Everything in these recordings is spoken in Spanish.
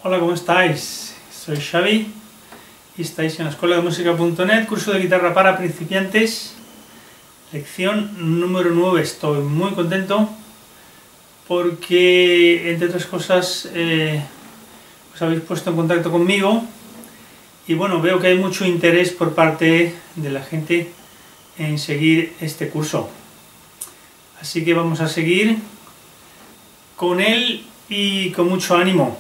Hola, ¿cómo estáis? Soy Xavi y estáis en la escuela de música.net, curso de guitarra para principiantes, lección número 9. Estoy muy contento porque, entre otras cosas, os habéis puesto en contacto conmigo y bueno, veo que hay mucho interés por parte de la gente en seguir este curso. Así que vamos a seguir con él y con mucho ánimo.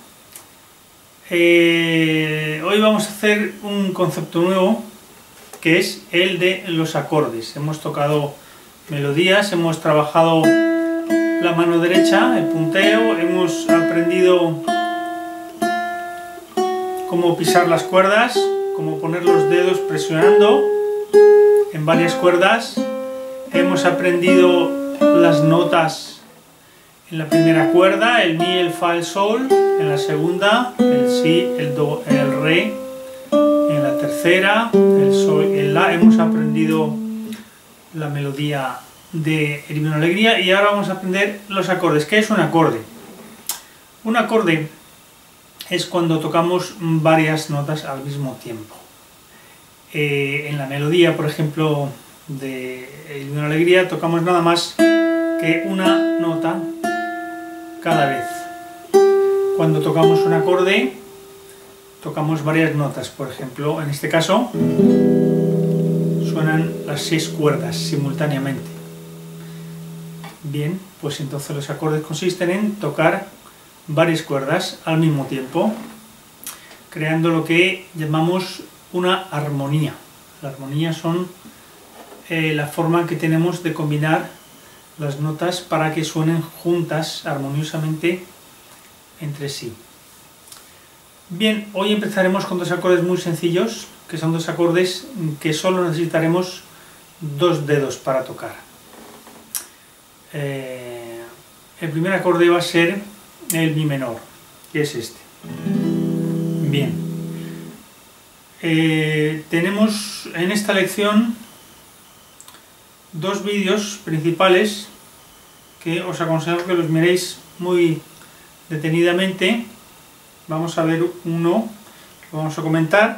Hoy vamos a hacer un concepto nuevo que es el de los acordes. Hemos tocado melodías, hemos trabajado la mano derecha, el punteo, hemos aprendido cómo pisar las cuerdas, cómo poner los dedos presionando en varias cuerdas. Hemos aprendido las notas en la primera cuerda, el mi, el fa, el sol; en la segunda, el si, el do, el re; en la tercera, el sol y el la. Hemos aprendido la melodía de El himno a la alegría y ahora vamos a aprender los acordes. ¿Qué es un acorde? Un acorde es cuando tocamos varias notas al mismo tiempo. En la melodía, por ejemplo, de El himno a la alegría, tocamos nada más que una nota cada vez. Cuando tocamos un acorde, tocamos varias notas. Por ejemplo, en este caso, suenan las 6 cuerdas simultáneamente. Bien, pues entonces los acordes consisten en tocar varias cuerdas al mismo tiempo, creando lo que llamamos una armonía. La armonía son la forma que tenemos de combinar las notas para que suenen juntas armoniosamente entre sí. Bien, hoy empezaremos con dos acordes muy sencillos, que son dos acordes que solo necesitaremos 2 dedos para tocar. El primer acorde va a ser el mi menor, que es este. Bien, tenemos en esta lección 2 vídeos principales que os aconsejo que los miréis muy detenidamente. Vamos a ver uno, lo vamos a comentar,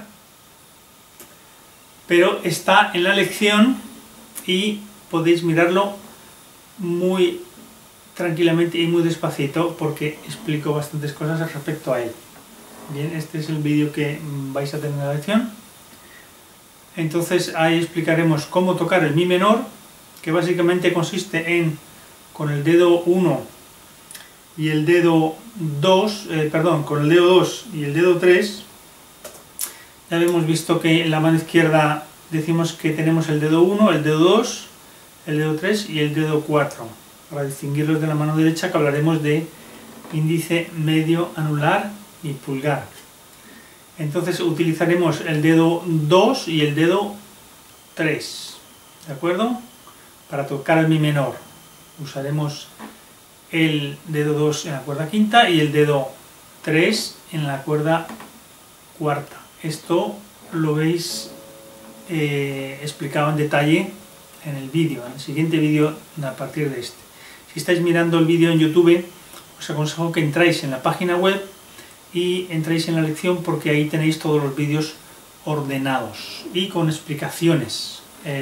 pero está en la lección y podéis mirarlo muy tranquilamente y muy despacito porque explico bastantes cosas respecto a él. Bien, este es el vídeo que vais a tener en la lección. Entonces ahí explicaremos cómo tocar el mi menor, que básicamente consiste en, con el dedo 1 y el dedo 2, con el dedo 2 y el dedo 3, ya hemos visto que en la mano izquierda decimos que tenemos el dedo 1, el dedo 2, el dedo 3 y el dedo 4, para distinguirlos de la mano derecha, que hablaremos de índice, medio, anular y pulgar. Entonces utilizaremos el dedo 2 y el dedo 3, ¿de acuerdo? Para tocar el mi menor usaremos el dedo 2 en la cuerda quinta y el dedo 3 en la cuerda cuarta. Esto lo veis explicado en detalle en el vídeo, en el siguiente vídeo a partir de este. Si estáis mirando el vídeo en YouTube, os aconsejo que entráis en la página web y entréis en la lección, porque ahí tenéis todos los vídeos ordenados y con explicaciones,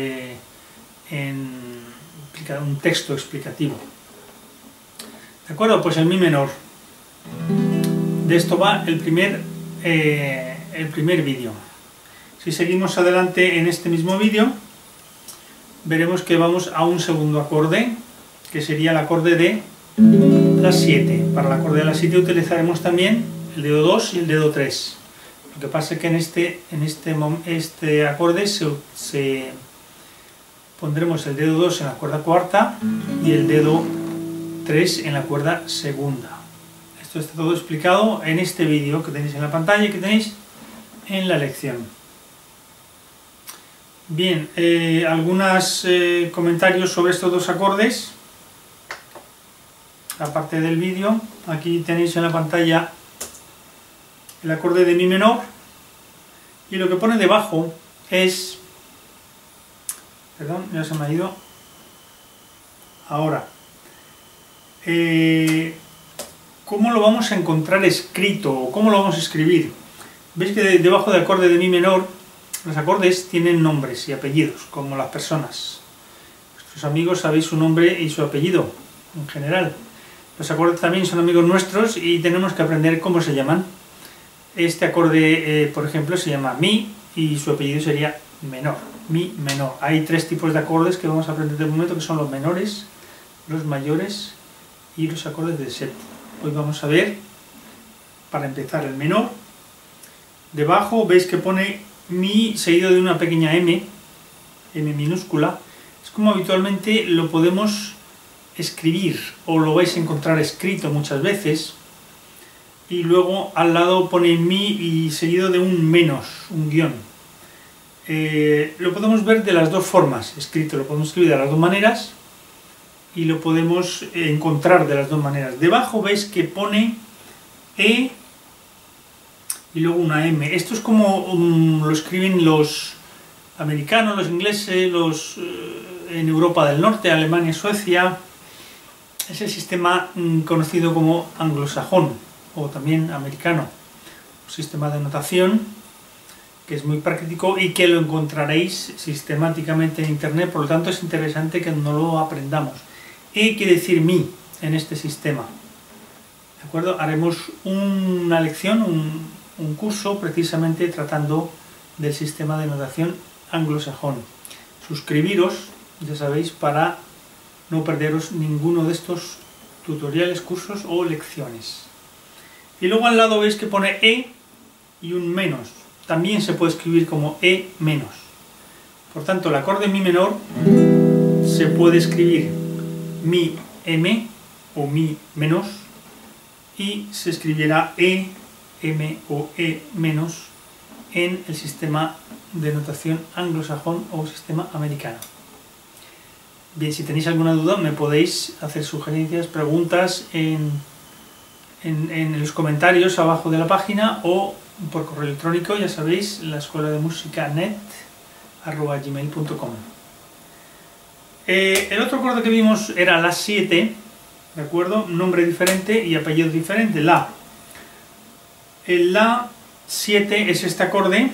un texto explicativo. ¿De acuerdo? Pues el mi menor. De esto va el primer vídeo. Si seguimos adelante en este mismo vídeo, veremos que vamos a un segundo acorde, que sería el acorde de la 7. Para el acorde de la 7 utilizaremos también el dedo 2 y el dedo 3. Lo que pasa es que en este acorde pondremos el dedo 2 en la cuerda cuarta y el dedo 3 en la cuerda segunda. Esto está todo explicado en este vídeo que tenéis en la pantalla y que tenéis en la lección. Bien, algunos comentarios sobre estos dos acordes, aparte del vídeo. Aquí tenéis en la pantalla el acorde de mi menor y lo que pone debajo es... Perdón, ya se me ha ido. Ahora. ¿cómo lo vamos a encontrar escrito o cómo lo vamos a escribir? Veis que debajo del acorde de mi menor, los acordes tienen nombres y apellidos, como las personas. Vuestros amigos sabéis su nombre y su apellido, en general. Los acordes también son amigos nuestros y tenemos que aprender cómo se llaman. Este acorde, por ejemplo, se llama Mi y su apellido sería menor. Mi menor. Hay tres tipos de acordes que vamos a aprender de momento, que son los menores, los mayores y los acordes de séptima. Hoy vamos a ver, para empezar, el menor. Debajo veis que pone Mi seguido de una pequeña M, M minúscula. Es como habitualmente lo podemos escribir, o lo vais a encontrar escrito muchas veces. Y luego al lado pone Mi y seguido de un menos, un guión. Lo podemos ver de las dos formas, escrito, lo podemos escribir de las dos maneras y lo podemos encontrar de las dos maneras. Debajo veis que pone E y luego una M. Esto es como lo escriben los americanos, los ingleses, en Europa del Norte, Alemania, Suecia. Es el sistema conocido como anglosajón o también americano. Un sistema de notación que es muy práctico y que lo encontraréis sistemáticamente en internet, por lo tanto es interesante que no lo aprendamos. E quiere decir mi en este sistema. ¿De acuerdo? Haremos una lección, un curso precisamente tratando del sistema de notación anglosajón. Suscribiros, ya sabéis, para no perderos ninguno de estos tutoriales, cursos o lecciones. Y luego al lado veis que pone E y un menos. También se puede escribir como E menos. Por tanto, el acorde Mi menor se puede escribir Mi M o Mi menos y se escribiera E, M o E menos en el sistema de notación anglosajón o sistema americano. Bien, si tenéis alguna duda me podéis hacer sugerencias, preguntas en los comentarios abajo de la página o por correo electrónico, ya sabéis, la escuela de música net@gmail.com. El otro acorde que vimos era La 7, ¿de acuerdo? Nombre diferente y apellido diferente, La. El La 7 es este acorde,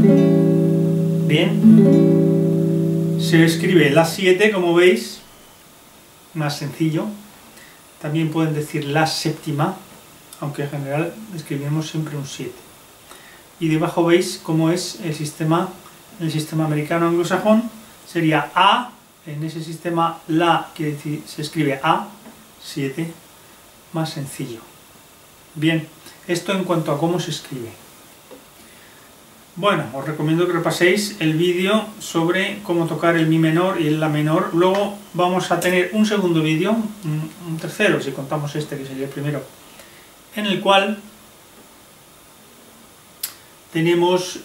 bien, se escribe La 7, como veis, más sencillo. También pueden decir La séptima, aunque en general escribimos siempre un 7. Y debajo veis cómo es el sistema americano anglosajón. Sería A, en ese sistema La quiere decir, se escribe A, 7, más sencillo. Bien, esto en cuanto a cómo se escribe. Bueno, os recomiendo que repaséis el vídeo sobre cómo tocar el Mi menor y el La menor. Luego vamos a tener un segundo vídeo, un tercero, si contamos este que sería el primero, en el cual tenemos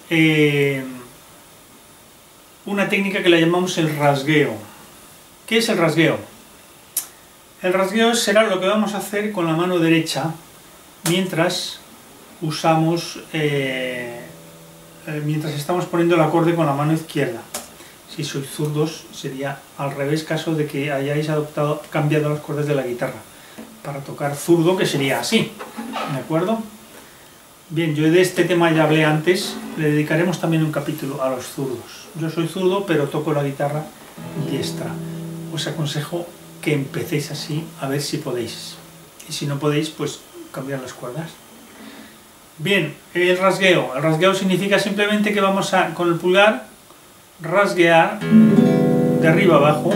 una técnica que la llamamos el rasgueo. ¿Qué es el rasgueo? El rasgueo será lo que vamos a hacer con la mano derecha mientras usamos, mientras estamos poniendo el acorde con la mano izquierda. Si sois zurdos sería al revés, caso de que hayáis cambiado las cuerdas de la guitarra para tocar zurdo, que sería así, ¿de acuerdo? Bien, yo de este tema ya hablé antes, le dedicaremos también un capítulo a los zurdos. Yo soy zurdo, pero toco la guitarra diestra. Os aconsejo que empecéis así, a ver si podéis. Y si no podéis, pues cambiar las cuerdas. Bien, el rasgueo. El rasgueo significa simplemente que vamos a, con el pulgar, rasguear de arriba abajo,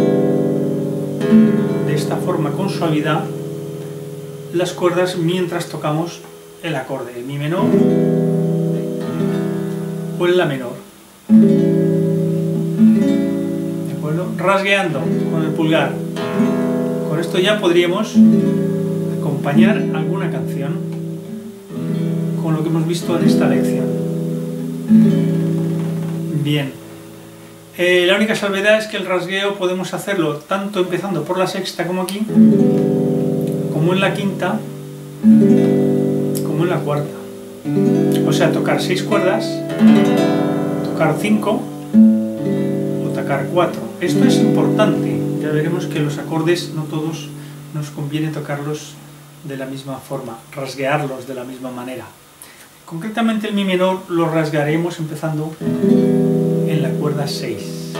de esta forma, con suavidad, las cuerdas mientras tocamos el acorde, el Mi menor o el La menor. ¿De acuerdo? Rasgueando con el pulgar. Con esto ya podríamos acompañar alguna canción con lo que hemos visto en esta lección. Bien. La única salvedad es que el rasgueo podemos hacerlo tanto empezando por la sexta como aquí, como en la quinta, como en la cuarta. O sea, tocar 6 cuerdas, tocar 5 o tocar 4. Esto es importante. Ya veremos que los acordes no todos nos conviene tocarlos de la misma forma, rasguearlos de la misma manera. Concretamente el mi menor lo rasgaremos empezando en la cuerda 6.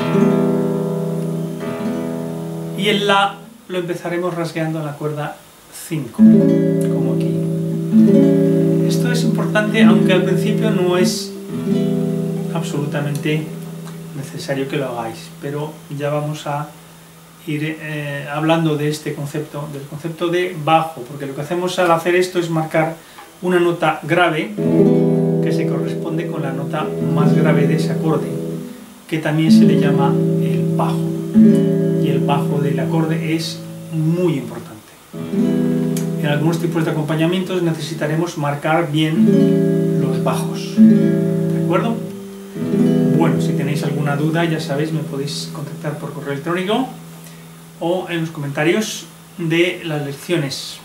Y el la lo empezaremos rasgueando en la cuerda 5, como aquí. Esto es importante, aunque al principio no es absolutamente necesario que lo hagáis, pero ya vamos a ir hablando de este concepto, del concepto de bajo, porque lo que hacemos al hacer esto es marcar una nota grave que se corresponde con la nota más grave de ese acorde, que también se le llama el bajo, y el bajo del acorde es muy importante. En algunos tipos de acompañamientos necesitaremos marcar bien los bajos, ¿de acuerdo? Bueno, si tenéis alguna duda, ya sabéis, me podéis contactar por correo electrónico o en los comentarios de las lecciones.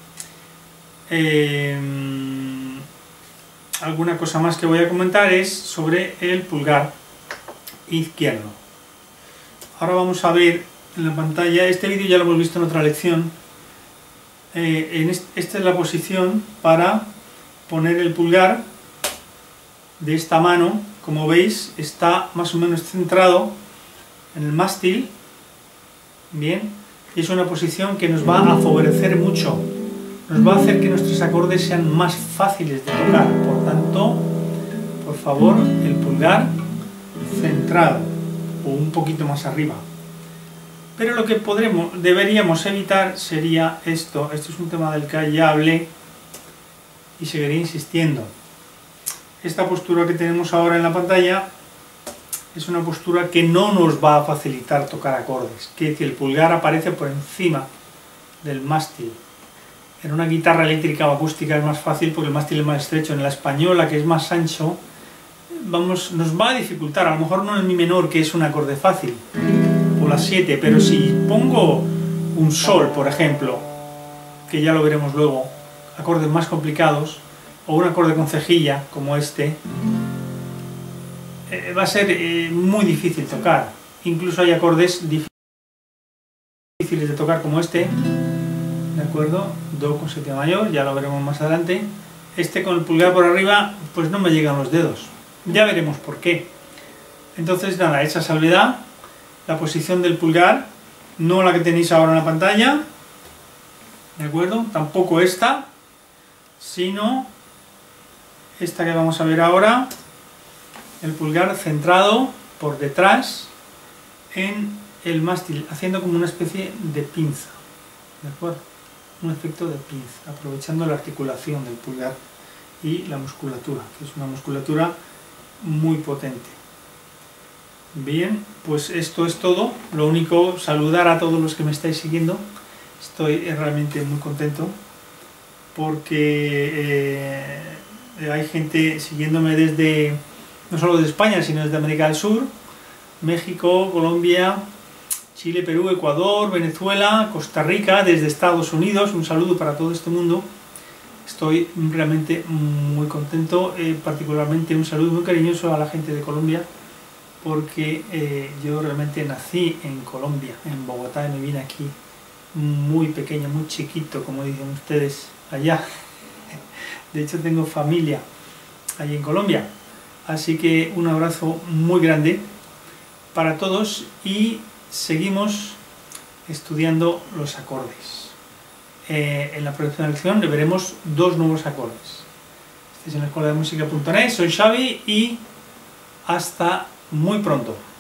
Alguna cosa más que voy a comentar es sobre el pulgar izquierdo. Ahora vamos a ver en la pantalla, este vídeo ya lo hemos visto en otra lección. Esta es la posición para poner el pulgar de esta mano. Como veis, está más o menos centrado en el mástil. Bien, y es una posición que nos va a favorecer mucho, nos va a hacer que nuestros acordes sean más fáciles de tocar. Por tanto, por favor, el pulgar centrado o un poquito más arriba. Pero lo que deberíamos evitar sería esto. Esto es un tema del que ya hablé y seguiré insistiendo. Esta postura que tenemos ahora en la pantalla es una postura que no nos va a facilitar tocar acordes. Quiere decir, el pulgar aparece por encima del mástil. En una guitarra eléctrica o acústica es más fácil porque el mástil es más estrecho. En la española, que es más ancho, nos va a dificultar. A lo mejor no en mi menor, que es un acorde fácil, o la 7, pero si pongo un sol, por ejemplo, que ya lo veremos luego, acordes más complicados, o un acorde con cejilla, como este, va a ser muy difícil tocar. Incluso hay acordes difíciles de tocar como este, ¿de acuerdo? Do con séptima mayor, ya lo veremos más adelante. Este con el pulgar por arriba, pues no me llegan los dedos. Ya veremos por qué. Entonces, nada, esa salvedad, la posición del pulgar, no la que tenéis ahora en la pantalla, ¿de acuerdo? Tampoco esta, sino esta que vamos a ver ahora. El pulgar centrado por detrás en el mástil, haciendo como una especie de pinza, ¿de acuerdo? Un efecto de pinza, aprovechando la articulación del pulgar y la musculatura, que es una musculatura muy potente. Bien, pues esto es todo. Lo único, saludar a todos los que me estáis siguiendo. Estoy realmente muy contento porque hay gente siguiéndome desde, no solo de España, sino desde América del Sur, México, Colombia, Chile, Perú, Ecuador, Venezuela, Costa Rica, desde Estados Unidos. Un saludo para todo este mundo. Estoy realmente muy contento, particularmente un saludo muy cariñoso a la gente de Colombia, porque yo realmente nací en Colombia, en Bogotá, y me vine aquí muy pequeño, muy chiquito, como dicen ustedes allá. De hecho tengo familia allí en Colombia, así que un abrazo muy grande para todos y seguimos estudiando los acordes. En la próxima lección le veremos dos nuevos acordes. Estáis en la escuela de música.net, soy Xavi y hasta muy pronto.